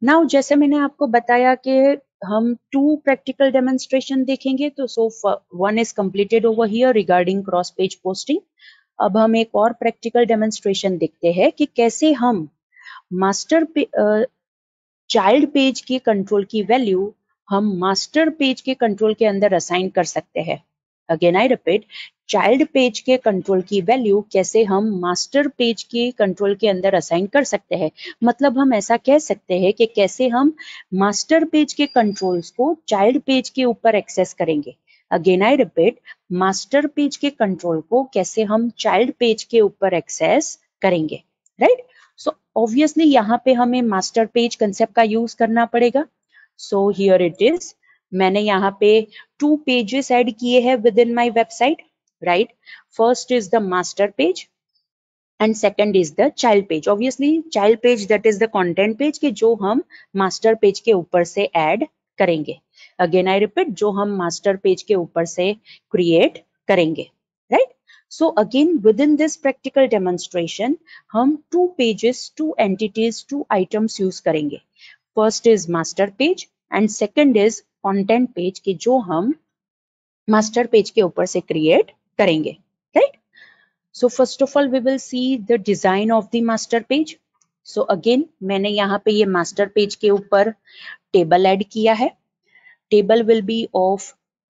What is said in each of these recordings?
Now जैसे मैंने आपको बताया कि हम 2 प्रैक्टिकल डेमोन्स्ट्रेशन देखेंगे, तो one is completed over here regarding cross page posting. अब हम एक और प्रैक्टिकल डेमोन्स्ट्रेशन देखते हैं कि कैसे हम मास्टर चाइल्ड पेज की कंट्रोल की वैल्यू हम मास्टर पेज के कंट्रोल के अंदर असाइन कर सकते हैं। Again I repeat, child page के कंट्रोल की वैल्यू कैसे हम मास्टर पेज के कंट्रोल के अंदर असाइन कर सकते हैं। मतलब हम ऐसा कह सकते हैं कि कैसे हम मास्टर पेज के कंट्रोल्स को चाइल्ड पेज के ऊपर एक्सेस करेंगे। Again I repeat, master page के कंट्रोल को कैसे हम चाइल्ड पेज के ऊपर एक्सेस करेंगे, राइट। सो ऑब्वियसली यहाँ पे हमें मास्टर पेज कंसेप्ट का यूज करना पड़ेगा। सो हियर इट इज, मैंने यहाँ पे 2 पेजेस ऐड किए हैं within my website, right. First is the master page and second is the child page. Obviously child page that is the content page के जो हम मास्टर पेज के ऊपर से ऐड करेंगे। अगेन आई रिपीट, जो हम मास्टर पेज के ऊपर से क्रिएट करेंगे, right. So again within this practical demonstration हम 2 pages, 2 entities, 2 items use करेंगे। First is master page and second is content page कि जो हम master page के ऊपर से create करेंगे, right? So first of all we will see the design of the master page. So again मैंने यहाँ पे ये master page के ऊपर table add किया है। Table will be of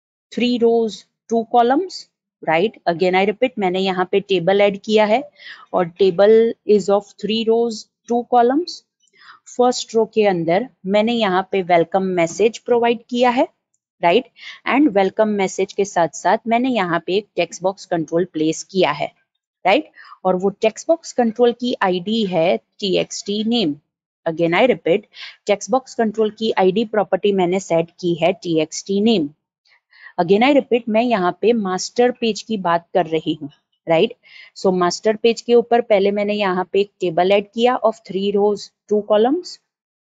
3 rows, 2 columns. Right, again I repeat, मैंने यहाँ पे टेबल ऐड किया है और table is of 3 rows 2 columns. First row के अंदर मैंने यहाँ पे वेलकम मैसेज प्रोवाइड किया है, राइट। एंड वेलकम मैसेज के साथ साथ मैंने यहाँ पे एक टेक्स्ट बॉक्स कंट्रोल प्लेस किया है, राइट। और वो टेक्स्ट बॉक्स कंट्रोल की आईडी है txt name. Again I repeat, text box control की आईडी प्रॉपर्टी मैंने सेट की है txt name. Again I repeat, मैं यहाँ पे मास्टर पेज की बात कर रही हूँ, राइट। सो मास्टर पेज के ऊपर पहले मैंने यहाँ पे एक टेबल ऐड किया ऑफ 3 रोज 2 कॉलम्स,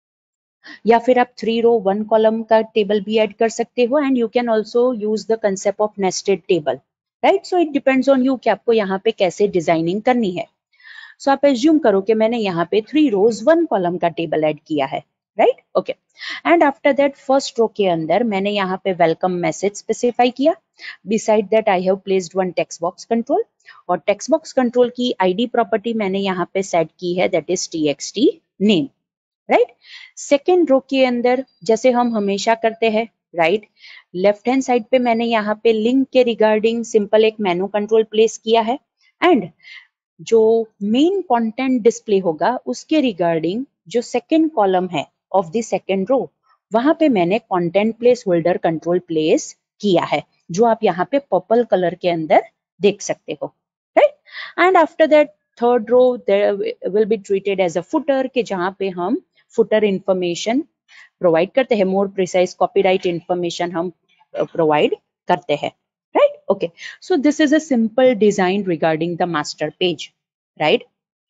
या फिर आप 3 रो 1 कॉलम का टेबल भी ऐड कर सकते हो and you can also use the concept of nested table, right. So it depends on you कि आपको यहाँ पे कैसे डिजाइनिंग करनी है। सो आप एज्यूम करो कि मैंने यहाँ पे 3 रोज 1 कॉलम का टेबल ऐड किया है, right, okay. And after that first row के अंदर मैंने यहाँ पे वेलकम मैसेज स्पेसिफाई किया। Beside that I have placed one text box control और टेक्स्ट बॉक्स कंट्रोल की आईडी प्रॉपर्टी मैंने यहाँ पे सेट की है, that is txt name, right. Second row के अंदर जैसे हम हमेशा करते हैं, राइट, लेफ्ट हैंड साइड पे मैंने यहाँ पे लिंक के रिगार्डिंग सिंपल एक मेनू कंट्रोल प्लेस किया है एंड जो मेन कंटेंट डिस्प्ले होगा उसके रिगार्डिंग जो सेकेंड कॉलम है ऑफ द सेकेंड रो, वहां पे मैंने content placeholder control place किया है, जो आप यहाँ पे पर्पल कलर के अंदर देख सकते हो, right. And after that third row will be treated as a footer के जहाँ पे हम फुटर इंफॉर्मेशन प्रोवाइड करते हैं, मोर प्रिसाइज कॉपीराइट इंफॉर्मेशन हम प्रोवाइड करते हैं, right? Okay, so this is a simple design regarding the master page, right?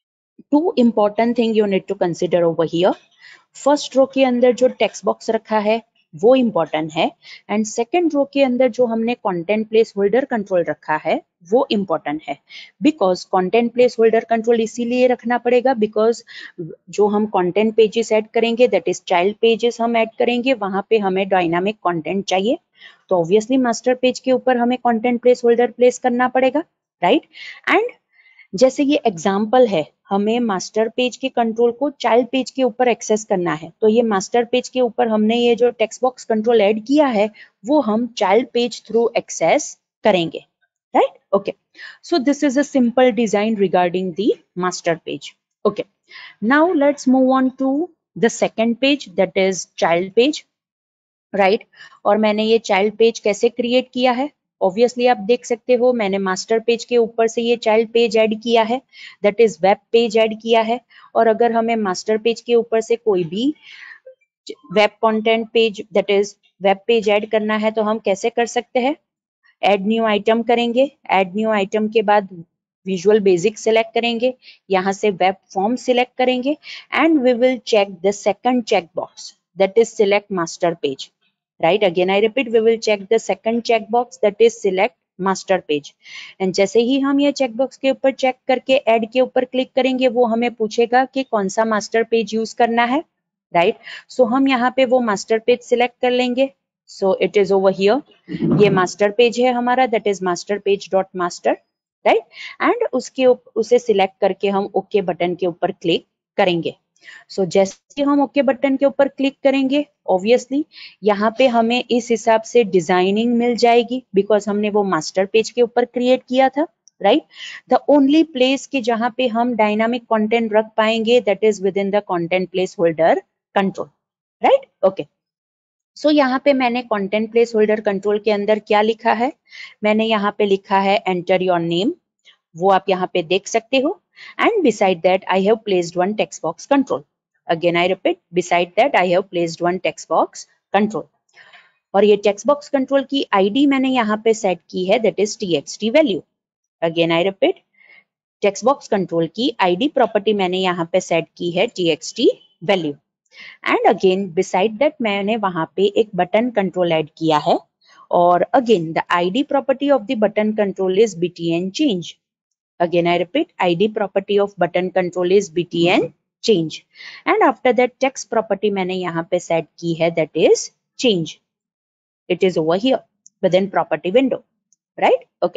Two important thing you need to consider over here. First row के अंदर जो text box रखा है वो important है एंड सेकेंड रो के अंदर जो हमने कंटेंट प्लेस होल्डर कंट्रोल रखा है वो इम्पोर्टेंट है। Because content placeholder control इसीलिए रखना पड़ेगा बिकॉज जो हम कंटेंट पेजेस ऐड करेंगे दैट इज चाइल्ड पेजेस हम ऐड करेंगे, वहां पे हमें डायनामिक कंटेंट चाहिए, तो ऑब्वियसली मास्टर पेज के ऊपर हमें कंटेंट प्लेस होल्डर प्लेस करना पड़ेगा, राइट। एंड जैसे ये एग्जाम्पल है, हमें मास्टर पेज के कंट्रोल को चाइल्ड पेज के ऊपर एक्सेस करना है, तो ये मास्टर पेज के ऊपर हमने ये जो टेक्स्ट बॉक्स कंट्रोल ऐड किया है वो हम चाइल्ड पेज थ्रू एक्सेस करेंगे, right, okay. So this is a simple design regarding the master page, okay. Now let's move on to the second page that is child page, right. और मैंने ये child page कैसे create किया है, obviously आप देख सकते हो मैंने मास्टर पेज के ऊपर से ये चाइल्ड पेज ऐड किया है, that is web page add किया है। और अगर हमें मास्टर पेज के ऊपर से कोई भी web content page that is web page add करना है तो हम कैसे कर सकते हैं, ऐड न्यू आइटम करेंगे, ऐड न्यू आइटम के बाद विजुअल बेसिक सिलेक्ट करेंगे, यहाँ से वेब फॉर्म सिलेक्ट करेंगे and we will check the second check box that is select master page, right? Again I repeat, we will check the second checkbox that is select master page and जैसे ही हम ये checkbox के ऊपर check करके add के ऊपर click करेंगे वो हमें पूछेगा कि कौन सा master page यूज करना है, राइट। सो हम यहाँ पे वो मास्टर पेज सिलेक्ट कर लेंगे। So it is over here, ये मास्टर पेज है हमारा, that is master page dot master, right. And उसे सिलेक्ट करके हम ओके बटन के ऊपर क्लिक करेंगे। सो जैसे हम ओके बटन के ऊपर क्लिक करेंगे, ऑब्वियसली यहाँ पे हमें इस हिसाब से डिजाइनिंग मिल जाएगी, बिकॉज हमने वो मास्टर पेज के ऊपर क्रिएट किया था, राइट। द ओनली प्लेस कि जहां पे हम डायनामिक कंटेंट रख पाएंगे that is within the content placeholder control, right. Okay, so यहाँ पे मैंने कंटेंट प्लेस होल्डर कंट्रोल के अंदर क्या लिखा है, मैंने यहाँ पे लिखा है एंटर योर नेम, वो आप यहाँ पे देख सकते हो। And beside that I have placed one text box control. Again I repeat, beside that I have placed one text box control. और ये टेक्स्ट बॉक्स कंट्रोल की आईडी मैंने यहाँ पे सेट की है, that is txt value. Again I repeat, text box control की ID property मैंने यहाँ पे सेट की है txt value. And again beside that मैंने वहां पे एक बटन कंट्रोल ऐड किया है, और again the ID property of the button control is btn change। Again, I repeat, ID property of button control is btn change. And after that, text property मैंने यहाँ पे set की है, that is change. It is over here within property window, right? Okay.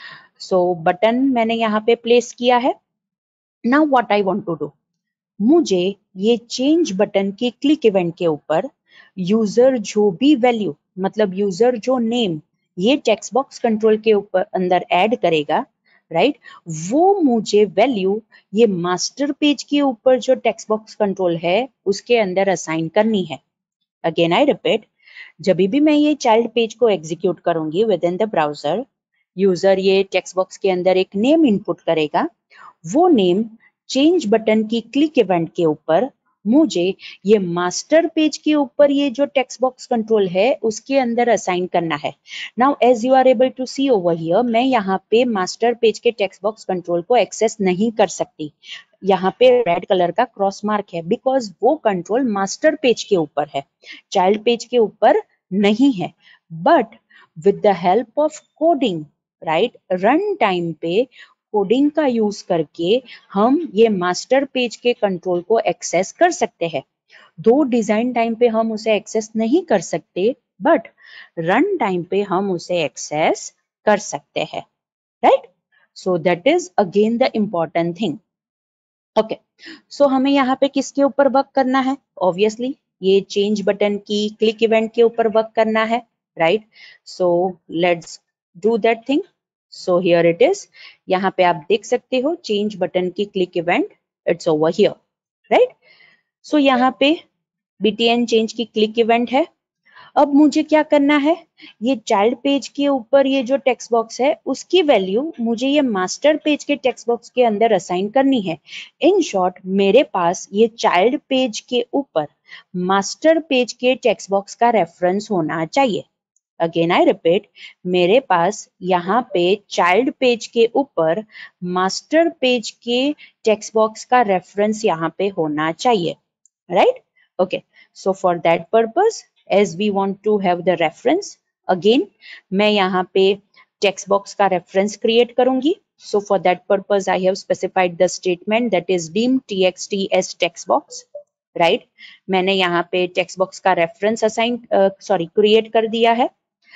So button मैंने यहाँ पे place किया है. Now what I want to do? मुझे ये change button की click event के ऊपर user जो भी value, मतलब user जो name ये text box control के ऊपर अंदर add करेगा, राइट, वो मुझे वैल्यू ये मास्टर पेज के ऊपर जो टेक्स्ट बॉक्स कंट्रोल है उसके अंदर असाइन करनी है। अगेन आई रिपीट, जब भी मैं ये चाइल्ड पेज को एग्जीक्यूट करूंगी within the browser, user ये टेक्स्ट बॉक्स के अंदर एक नेम इनपुट करेगा, वो नेम चेंज बटन की क्लिक इवेंट के ऊपर मुझे ये मास्टर पेज के ऊपर ये जो टेक्स्ट बॉक्स कंट्रोल है उसके अंदर असाइन करना है। Now as you are able to see over here, मैं यहाँ पे मास्टर पेज के टेक्स्ट बॉक्स कंट्रोल को एक्सेस नहीं कर सकती। यहाँ पे रेड कलर का क्रॉस मार्क है, बिकॉज वो कंट्रोल मास्टर पेज के ऊपर है, चाइल्ड पेज के ऊपर नहीं है। But with the help of coding, right, run time पे कोडिंग का यूज करके हम ये मास्टर पेज के कंट्रोल को एक्सेस कर सकते हैं। दो डिजाइन टाइम पे हम उसे एक्सेस नहीं कर सकते, बट रन टाइम पे हम उसे एक्सेस कर सकते हैं, right. So that is again the important thing. Okay, so हमें यहाँ पे किसके ऊपर वर्क करना है? ऑब्वियसली ये चेंज बटन की क्लिक इवेंट के ऊपर वर्क करना है, right. So let's do that thing. So here it is, यहाँ पे आप देख सकते हो चेंज बटन की click event, it's over here, right. So यहाँ पे btn चेंज की क्लिक इवेंट है। अब मुझे क्या करना है, ये चाइल्ड पेज के ऊपर ये जो टेक्स्ट बॉक्स है उसकी वैल्यू मुझे ये मास्टर पेज के टेक्स्ट बॉक्स के अंदर असाइन करनी है। इन शॉर्ट, मेरे पास ये चाइल्ड पेज के ऊपर मास्टर पेज के टेक्स्ट बॉक्स का रेफरेंस होना चाहिए। अगेन आई रिपीट, मेरे पास यहाँ पे चाइल्ड पेज के ऊपर मास्टर पेज के टेक्स्ट बॉक्स का रेफरेंस यहाँ पे होना चाहिए, right. Okay, so for that purpose, as we want to have the reference, again मैं यहाँ पे text box का reference create करूंगी। So for that purpose I have specified the statement that is dim txt as text box, right। मैंने यहाँ पे text box का reference assign create कर दिया है।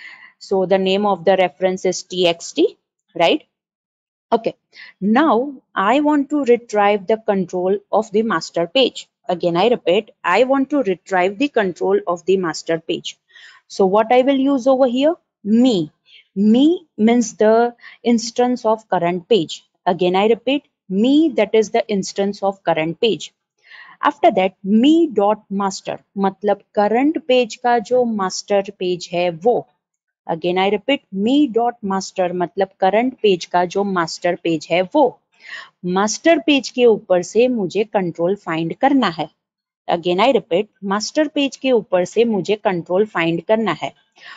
So the name of the reference is txt, right। Okay, now I want to retrieve the control of the master page. Again, I repeat, I want to retrieve the control of the master page. So what I will use over here? Me. Me means the instance of current page. Again, I repeat, me, that is the instance of current page. After that, me dot master, मतलब current page का जो master page है वो। Again I repeat, me dot master मतलब current page का जो master page है वो। मास्टर पेज के ऊपर से मुझे कंट्रोल फाइंड करना है। Again I repeat, master page के ऊपर से मुझे कंट्रोल फाइंड करना है।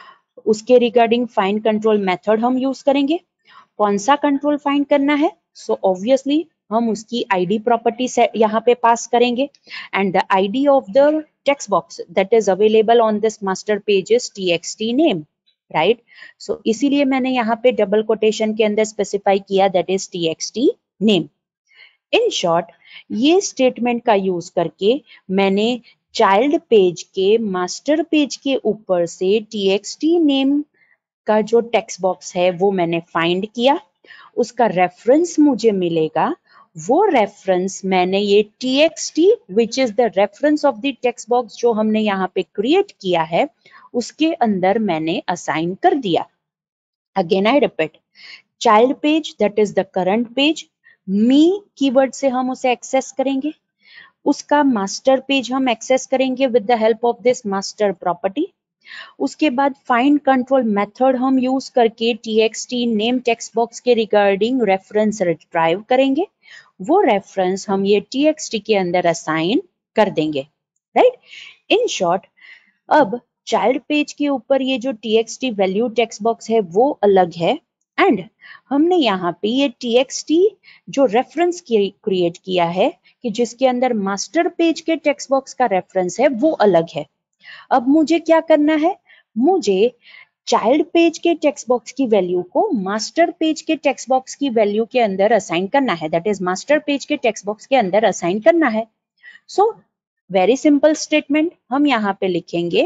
उसके रिगार्डिंग फाइंड कंट्रोल मेथड हम यूज करेंगे। कौन सा कंट्रोल फाइंड करना है? सो ऑब्वियसली हम उसकी आईडी प्रॉपर्टी से यहाँ पे पास करेंगे, and the ID of the text box that is available on this master page is txt name, right. So इसीलिए मैंने यहाँ पे डबल कोटेशन के अंदर स्पेसिफाई किया that is txt name. In short, ये स्टेटमेंट का यूज करके मैंने चाइल्ड पेज के मास्टर पेज के ऊपर से txt नेम का जो टेक्स्ट बॉक्स है वो मैंने फाइंड किया, उसका रेफरेंस मुझे मिलेगा, वो रेफरेंस मैंने ये txt which is the reference of the text box जो हमने यहाँ पे क्रिएट किया है उसके अंदर मैंने असाइन कर दिया। Again I repeat, child page that is the current page, me keyword से हम उसे एक्सेस करेंगे, उसका मास्टर पेज हम एक्सेस करेंगे with the help of this master property. उसके बाद फाइंड कंट्रोल मेथड हम यूज करके txt नेम टेक्स्ट बॉक्स के रिगार्डिंग रेफरेंस रिट्राइव करेंगे, वो रेफरेंस हम ये txt के अंदर असाइन कर देंगे, राइट। इन शॉर्ट, अब चाइल्ड पेज के ऊपर ये जो txt वैल्यू टेक्स्ट बॉक्स है वो अलग है, एंड हमने यहाँ पे ये txt जो रेफरेंस क्रिएट किया है कि जिसके अंदर मास्टर पेज के टेक्स्ट बॉक्स का रेफरेंस है वो अलग है। अब मुझे क्या करना है, मुझे चाइल्ड पेज के टेक्स्ट बॉक्स की वैल्यू को मास्टर पेज के टेक्स्ट बॉक्स की वैल्यू के अंदर असाइन करना है, दैट इज मास्टर पेज के टेक्स्ट बॉक्स के अंदर असाइन करना है। सो वेरी सिंपल स्टेटमेंट, हम यहाँ पे लिखेंगे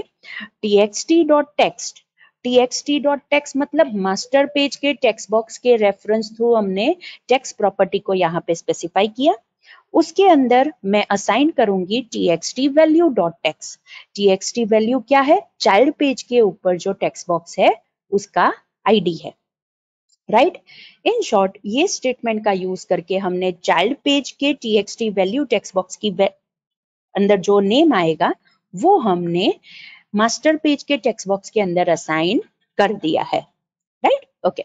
txt.text, txt.text मतलब मास्टर पेज के टेक्स्ट बॉक्स के रेफरेंस थ्रू हमने टेक्स्ट प्रॉपर्टी को यहाँ पे स्पेसिफाई किया, उसके अंदर मैं असाइन करूंगी txt value dot text. txt value क्या है, चाइल्ड पेज के ऊपर जो टेक्स्ट बॉक्स है उसका आईडी है, राइट। इन शॉर्ट, ये स्टेटमेंट का यूज करके हमने चाइल्ड पेज के txt वैल्यू टेक्स्ट बॉक्स की अंदर जो नेम आएगा वो हमने मास्टर पेज के टेक्स्ट बॉक्स के अंदर असाइन कर दिया है, राइट। ओके,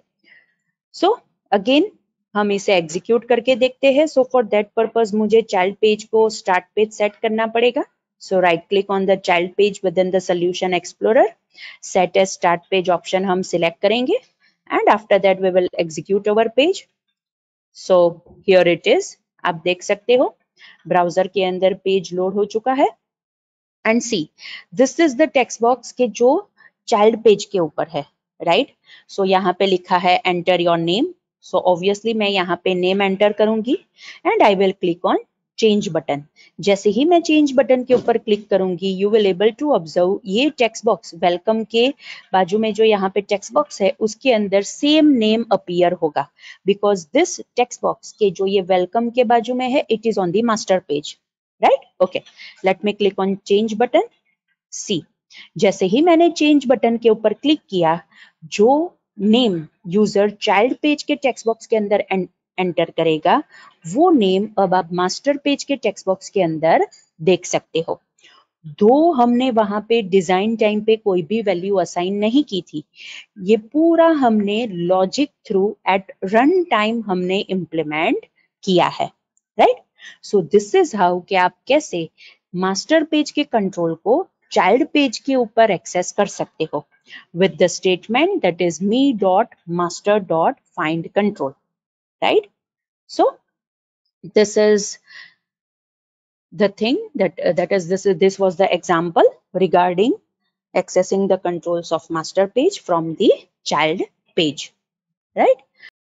सो अगेन हम इसे एग्जीक्यूट करके देखते हैं। सो फॉर दैट पर्पस मुझे चाइल्ड पेज को स्टार्ट पेज सेट करना पड़ेगा। So right click on the child page within the solution explorer, set as start page option हम सिलेक्ट करेंगे, and after that we will execute our page. So here it is, आप देख सकते हो browser के अंदर page load हो चुका है, and see this is the text box के जो चाइल्ड पेज के ऊपर है, राइट। सो यहाँ पे लिखा है enter your name, so obviously मैं यहाँ पे नेम एंटर करूंगी, and I will click on change button. जैसे ही मैं चेंज बटन के ऊपर क्लिक करूंगी you will able to observe ये टेक्स्ट बॉक्स वेलकम के बाजू में जो यहाँ पे टेक्स्ट बॉक्स है उसके अंदर सेम नेम अपीयर होगा, बिकॉज दिस टेक्स्ट बॉक्स के जो ये वेलकम के बाजू में है it is on the master page, right. Okay, let me click on change button. See जैसे ही मैंने चेंज बटन के ऊपर क्लिक किया, जो नेम यूजर चाइल्ड पेज के टेक्स्ट बॉक्स के अंदर एंटर करेगा वो नेम अब आप मास्टर पेज के टेक्स्ट बॉक्स के अंदर देख सकते हो। दो हमने वहां पे डिजाइन टाइम पे कोई भी वैल्यू असाइन नहीं की थी, ये पूरा हमने logic through at run time हमने इम्प्लीमेंट किया है, right. So this is how कि आप कैसे मास्टर पेज के कंट्रोल को चाइल्ड पेज के ऊपर एक्सेस कर सकते हो with the statement that is me.master.find control, right? So this is the thing this was the example regarding accessing the controls of master page from the child page, right?